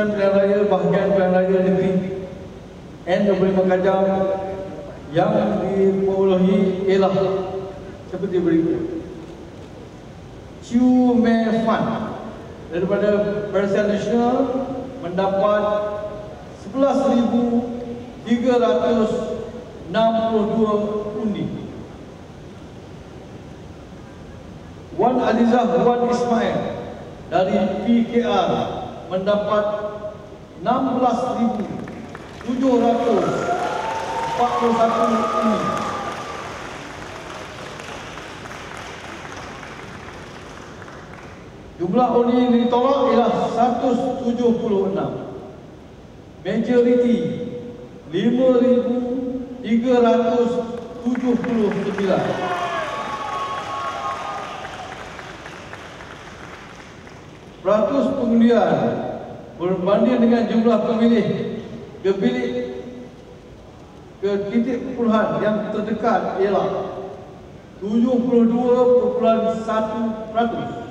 utusan pilihan raya bahagian pilihan raya negeri N25 Kajang yang diperolehi ialah seperti berikut. Chiu Mei Fan daripada Barisan Nasional mendapat 11,362 undi. Wan Alizah Wan Ismail dari PKR mendapat 16,741 undi. Jumlah undi yang ditolak ialah 176. Majoriti 5,379. Peratus pengundian berbanding dengan jumlah pemilih ke bilik ke titik puluhan yang terdekat ialah 72,1%.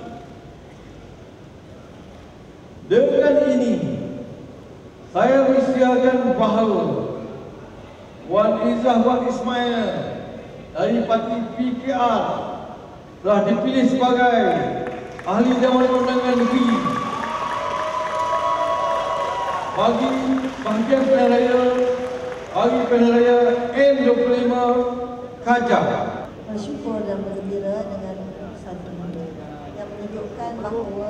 Dengan ini, saya mengisytiharkan bahawa Wan Izzah Wan Ismail dari parti PKR telah dipilih sebagai Ahli Dewan Undangan Negeri bagi bahagian pilihan raya N25 Kajang. Bersyukur dan bergembira dengan keputusan ini yang menunjukkan bahawa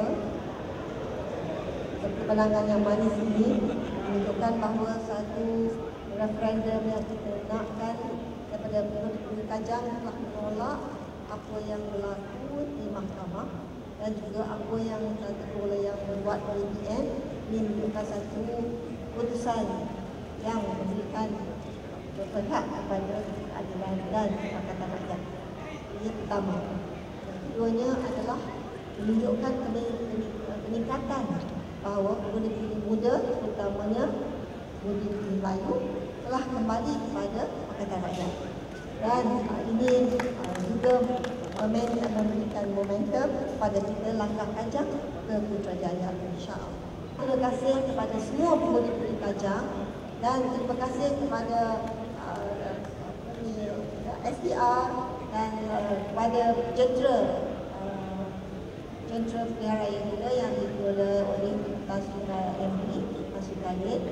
kemenangan yang manis ini menunjukkan bahawa satu referendum yang kita nakkan daripada penduduk Kajang telah menolak apa yang berlaku di mahkamah dan juga apa yang yang dibuat oleh BN. Ini menunjukkan satu keputusan yang memberikan berpihak kepada keadilan dan Pakatan Rakyat. Ini pertama. Keduanya adalah menunjukkan peningkatan bahawa pengundi muda, terutamanya pengundi Melayu, telah kembali kepada Pakatan Rakyat. Dan ini juga memberikan momentum pada kita langkah Kajang ke Putrajaya, insya-Allah. Terima kasih kepada semua pengundi Kajang dan terima kasih kepada SDR dan kepada jentera pilihan raya kita yang dikelola oleh Tan Sri MD, Tan Sri Khalid,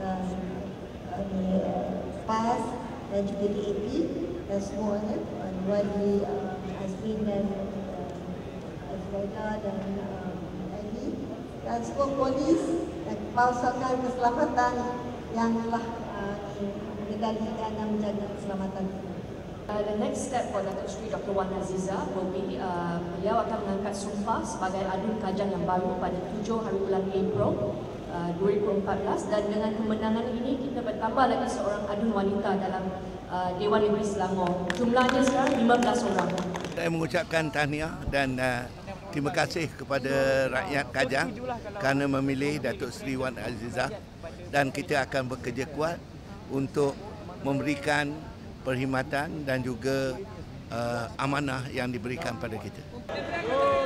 PAS dan juga DAP dan semuanya, Wadi Azmin dan Azraida dan Ali dan semua polis dan pasukan keselamatan yang telah mengendalikan dan menjaga keselamatan kita. The next step for Datuk Seri Dr. Wan Azizah will be beliau akan mengangkat sumpah sebagai Adun Kajang yang baru pada 7 hari bulan April 2014 dan dengan kemenangan ini kita bertambah lagi seorang adun wanita dalam Dewan Negeri Selangor. Jumlahnya sekarang 15 orang. Saya mengucapkan tahniah dan terima kasih kepada rakyat Kajang kerana memilih Datuk Seri Wan Azizah dan kita akan bekerja kuat untuk memberikan perkhidmatan dan juga amanah yang diberikan pada kita.